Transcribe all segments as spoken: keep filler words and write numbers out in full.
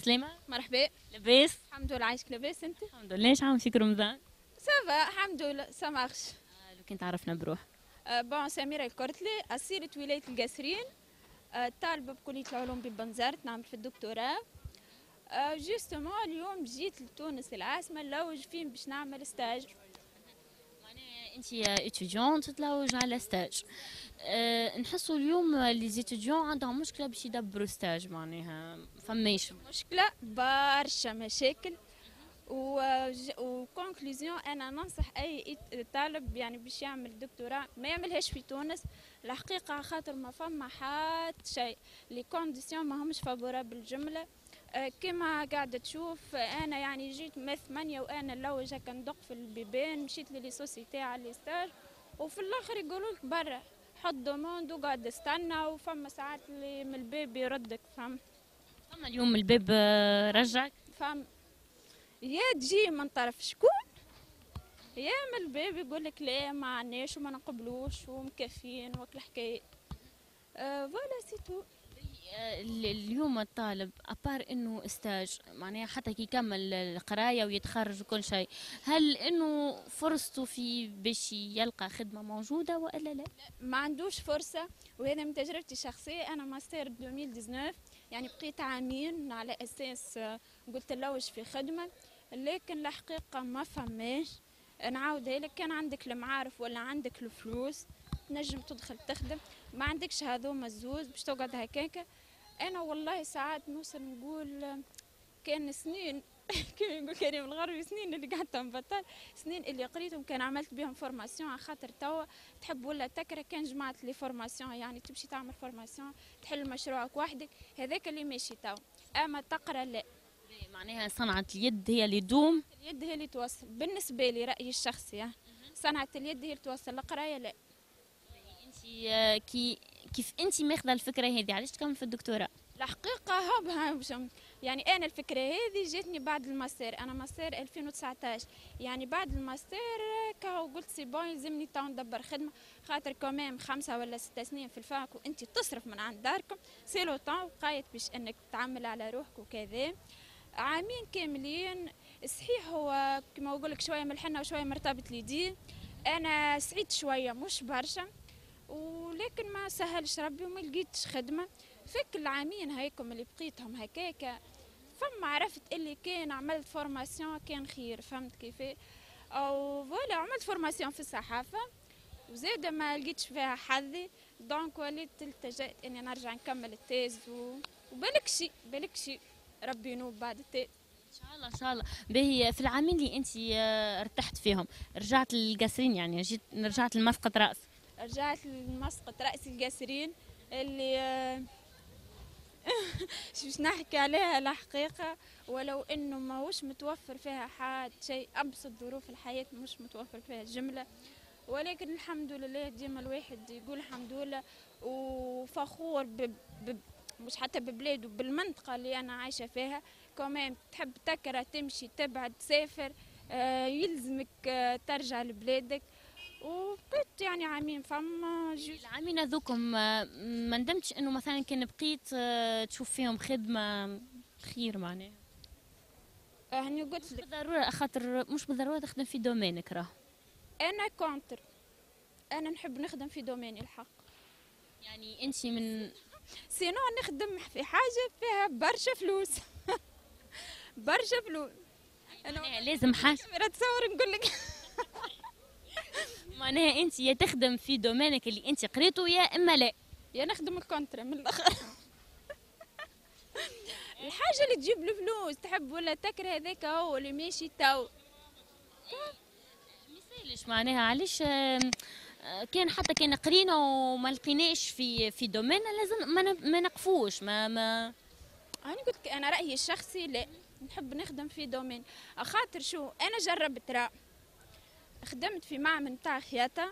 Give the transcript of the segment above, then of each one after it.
سليمة. مرحبا. لاباس؟ الحمد لله، عايشك لاباس انت؟ الحمد لله. شحال فيك رمضان؟ سافا الحمد لله سامارش. آه لو كنت عرفنا بروح. أه بون سميرة الكرتلي، أسيرة ولاية القصرين، أه طالبة بكلية العلوم ببنزرت، نعمل في الدكتوراه. أه جوستومون اليوم جيت لتونس العاصمة نلوج فين باش نعمل ستاج. معناها انت اتيديون تتلوج على ستاج. أه نحسوا اليوم لي زيتيديون عندهم مشكلة باش يدبروا ستاج، معناها فماش مشكلة برشا مشاكل. وكونكلوزيون انا ننصح اي طالب يعني باش يعمل دكتوراه ما يعملهاش في تونس الحقيقه، خاطر ما فما حتى شيء، لي كونديسيون ما همش فابورابل الجمله. أه كما قاعده تشوف انا يعني جيت من ثمانية وانا نلوج هكا ندق في البيبان، مشيت للي سوسيتي على لي ستاج وفي الاخر يقولوا لك برا حط دوموند وقعد استنى، وفما ساعات اللي من الباب يردك. فهم فما اليوم الباب آه، رجعك. فهم يا تجي من طرف شكون يا من الباب يقول لك لا ما عناش وما نقبلوش ومكفين وك الحكايه. أه فوالا سي تو. آه، ال- اليوم الطالب ابار انه استاج، معناها حتى كي يكمل القرايه ويتخرج وكل شيء، هل انه فرصته في باش يلقى خدمه موجوده والا لا؟ ما عندوش فرصه، وهذا من تجربتي الشخصيه. انا ماستر ألفين وتسعطاش، يعني بقيت عامين على اساس آه، قلت نلوج في خدمه، لكن الحقيقه ما فماش. نعاودها لك، كان عندك المعارف ولا عندك الفلوس تنجم تدخل تخدم، ما عندكش هذوما الزوز باش تقعد هكاكا. انا والله ساعات نوصل نقول كان سنين كما يقول كريم الغربي، سنين اللي قعدت نبطل، سنين اللي قريتهم كان عملت بهم فورماسيون، على خاطر توا تحب ولا تكره كان جمعت لي فورماسيون، يعني تمشي تعمل فورماسيون تحل مشروعك وحدك، هذاك اللي ماشي توا. اما تقرا لا، معناها صنعة اليد هي اللي دوم. اليد هي اللي توصل بالنسبه لي، رايي الشخصي. صنعة اليد هي اللي توصل، القرايه لا. انت كي كيف انت ماخذه الفكره هذه علاش تكمل في الدكتوراه؟ الحقيقة هب يعني أنا الفكرة هذه جاتني بعد الماستر، أنا ماستر ألفين وتسعطاش، يعني بعد الماستر كهو قلت سي بون يلزمني تو ندبر خدمة، خاطر كمان خمسة ولا ستة سنين في الفاك وأنت تصرف من عند داركم، سي لو طون قايت باش أنك تعمل على روحك وكذا. عامين كاملين صحيح، هو كما أقول لك شوية ملحنة وشوية مرتبط ليدي. أنا سعيد شوية مش برشا، ولكن ما سهلش ربي وما لقيتش خدمة. فك العامين هيكم اللي بقيتهم هكاكا، فما عرفت اللي كان عملت فورماسيون كان خير، فهمت كيف؟ او فوالا عملت فورماسيون في الصحافة وزاد ما لقيتش فيها حظي، دونك وليت التجأت اني نرجع نكمل التيز و... وبالك شي بالك شي ربي ينوب بعد التيز. ان شاء الله ان شاء الله. باهي في العامين اللي انت آه، ارتحت فيهم رجعت للقصرين، يعني جيت رجعت لمسقط راس؟ رجعت لمسقط رأس القاسرين اللي آه، باش نحكي عليها الحقيقة، ولو انه ماهوش متوفر فيها حد شيء، ابسط ظروف الحياة مش متوفر فيها جملة، ولكن الحمد لله ديما الواحد يقول الحمد لله وفخور ب... ب... مش حتى ببلاده، بالمنطقة اللي أنا عايشة فيها. كمان تحب تكره تمشي تبعد تسافر، آه يلزمك آه ترجع لبلادك، وبقيت يعني عامين فما جوز. العامين هذوكم آه، ما ندمتش انه مثلا كان بقيت آه، تشوف فيهم خدمه خير معناها؟ هني قلت مش لك بالضروره، خاطر مش بالضروره تخدم في دومينك راه. أنا كونتر، أنا نحب نخدم في دوميني الحق، يعني انت من سينو نخدم في حاجة فيها برشا فلوس برشا فلوس. معناها لازم حاجه، كاميرا تصور نقول لك معناها انت يا تخدم في دومينك اللي انت قريته يا اما لا. يا نخدم الكونترا من الاخر الحاجه اللي تجيب الفلوس تحب ولا تكره، هذاك هو اللي ماشي تو. مثالش معناها علاش آم، آه، كان حتى كان قرينا وما لقيناش في في دومينا لازم ما ن- ما نقفوش ما ما انا قلت لك انا رايي الشخصي لا، نحب نخدم في دومين، خاطر شو انا جربت را خدمت في معمل نتاع خياطه،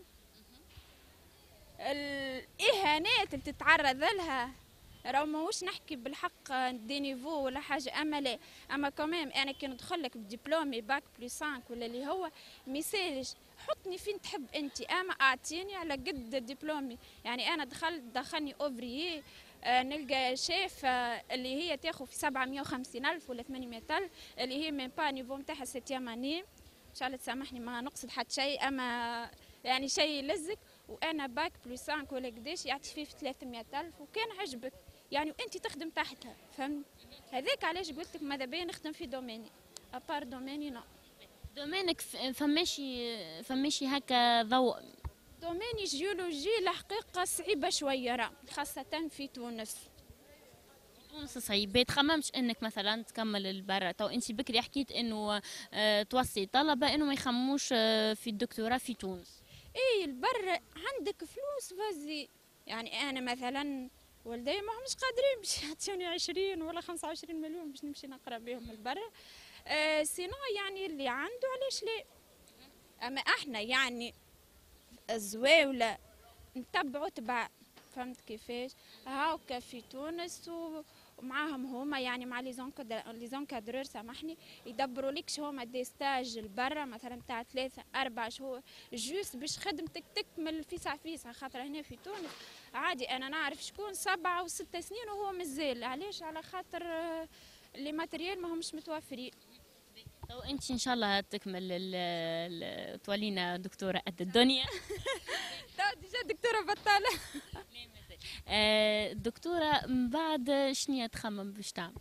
الاهانات اللي تتعرض لها راهو ماهوش نحكي بالحق دي نيفو ولا حاجه، اما لا، اما كمان انا كي ندخل لك بدبلومي باك بلس خمسة ولا اللي هو ميسالش حطني فين تحب انت، اما اعطيني على قد دبلومي. يعني انا دخلت دخلني اوفريي آه نلقى شيف آه اللي هي تاخذ في سبعمية وخمسين ألف ولا ثمانمية ألف، اللي هي من با نيفو نتاعها سيتيام اني، ان شاء الله تسامحني ما نقصد حتى شيء، اما يعني شيء يلزك. وانا باك بلس خمسة ولا قداش يعطي فيه في ثلاثمية ألف، وكان عجبك يعني وانت تخدم تحتها، فهمت؟ هذاك علاش قلت لك ماذا بيا نخدم في دوميني، ابار دوميني نو. دومينك فماشي فماشي هكا ضوء. دوميني جيولوجي الحقيقة صعيبة شوية راه، خاصة في تونس. تونس صعيب، تخممش انك مثلا تكمل البرا؟ تو انت بكري حكيت انه اه توصي طلبة انه ما يخموش اه في الدكتوراه في تونس. اي البر عندك فلوس فازي، يعني انا مثلا والدي ما همش قادرين باش يعطوني عشرين ولا خمسة وعشرين مليون باش نمشي نقرا بهم البر. آه سينو يعني اللي عنده علاش لا. اما احنا يعني الزواولة نتبعوا تبع، فهمت كيفاش؟ هاوكا في تونس و... ومعاهم هما يعني مع لي زونكادرور سامحني يدبروا لكش هما دي ستاج لبرا مثلا تاع ثلاثة أربع شهور جوست باش خدمتك تكمل فيسع فيسع، خاطر هنا في تونس عادي أنا نعرف شكون سبعة وستة سنين وهو مازال، علاش؟ على خاطر لي ماتريال ما همش متوفرين. تو انت ان شاء الله تكمل تولينا دكتوره قد الدنيا. تو ديجا دكتوره بطاله. دكتوره من بعد شنو تخمم باش تعمل؟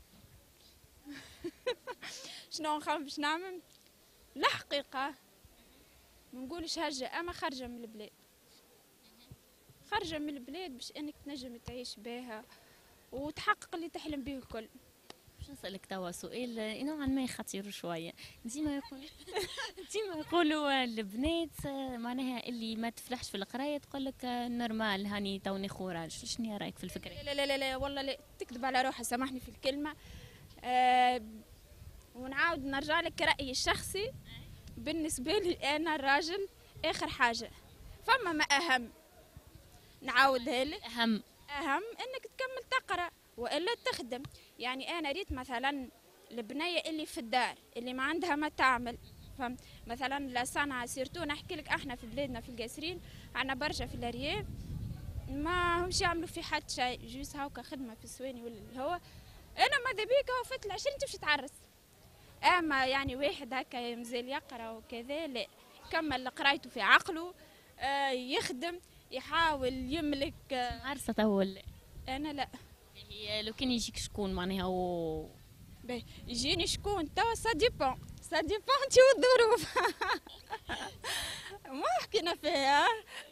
شنو نخمم باش نعمل؟ الحقيقه ما نقولش هجه، اما خارجه من البلاد، خارجه من البلاد باش انك تنجم تعيش بها وتحقق اللي تحلم به الكل. باش نسألك توا سؤال نوعا ما خطير شوية. ديما يقولوا ديما يقولوا البنات معناها اللي ما تفلحش في القراية تقول لك نورمال هاني توني خوراج، شنو رايك في الفكرة؟ لا لا لا لا والله لا، تكذب على روحها سامحني في الكلمة. آه ونعاود نرجع لك رأيي الشخصي، بالنسبة لي أنا الراجل آخر حاجة، فما ما أهم نعاودها لك. أهم أهم إنك تكمل تقرأ والا تخدم. يعني انا ريت مثلا البنيه اللي في الدار اللي ما عندها ما تعمل، فهمت؟ مثلا لا صنعه سيرتو نحكي لك احنا في بلادنا في القاسرين عندنا برشا في الارياف ما همش يعملوا في حد شيء، جوز هاكا خدمه في السواني ولا الهوا. انا ماذا بيك هو فات العشرين تمشي تعرس، اما يعني واحد هكا مازال يقرا وكذا لا، كمل قرايته في عقله، آه يخدم يحاول يملك. آه عرسه تو ولا؟ انا لا. لو كان يجيك شكون معناها و باهي يجيني شكون توا سا ديبون سا ديبون انتي والظروف. ما حكينا فيها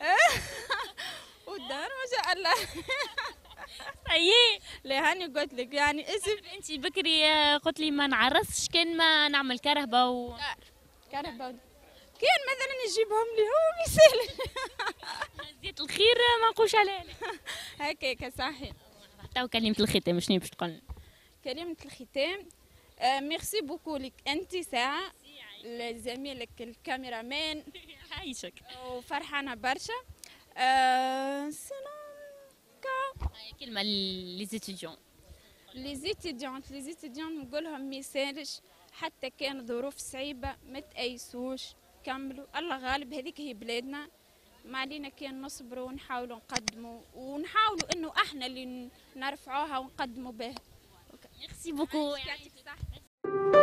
والدار ما شاء الله. اييه لا هاني قلت لك يعني اسم انت بكري قلت لي ما نعرسش كان ما نعمل كرهبه و كرهبه كان مثلا يجيبهم لي هو مثال. زيت الخير ما نقولش عليه هكاك صحيح. تو كلمة الختام شنو باش تقول؟ كلمة الختام آه ميرسي بوكو لك انت ساعة لزميلك الكاميرامان عايشك وفرحانة برشا. آه سينو كا كلمة لي زيتيديون لي زيتيديون لي زيتيديون نقولهم ميسالش حتى كان ظروف صعيبة ما تأيسوش، كملوا الله غالب، هذيك هي بلادنا، ما علينا كان نصبروا ونحاولوا نقدموا ونحاولوا انه احنا اللي نرفعوها ونقدموا بها. ميرسي بوكو.